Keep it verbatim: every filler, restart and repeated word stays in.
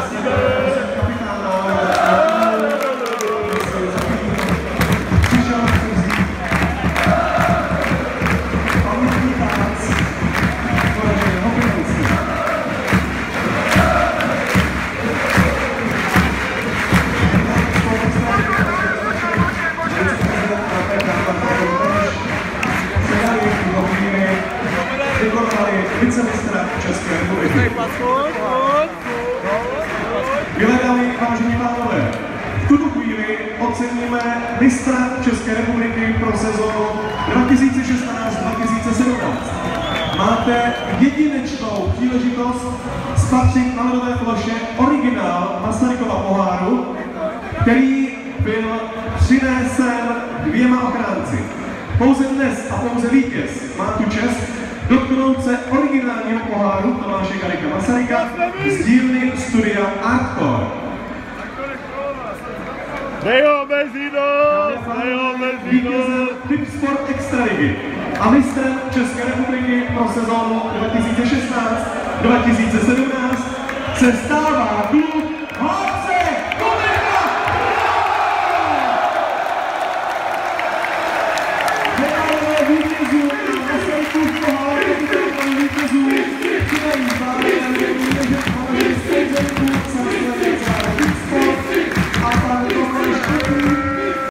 Vicemistra České republiky. Vyhledali, vážení pánové, v tuto chvíli oceníme mistra České republiky pro sezónu dva tisíce šestnáct dva tisíce sedmnáct. Máte jedinečnou příležitost spatřit na ledové ploše originál Masarykova poháru, který byl přinesen dvěma ochránci. Pouze dnes a pouze vítěz má tu čest dotknout se originálního poháru Tomáše Garrigua Masaryka z dílny studia Artcore. Dejo Mezinos! Dejo Mezinos! Vítězem Tipsport Extraligy a mistrem České republiky pro sezónu dva tisíce šestnáct dva tisíce sedmnáct se stává klub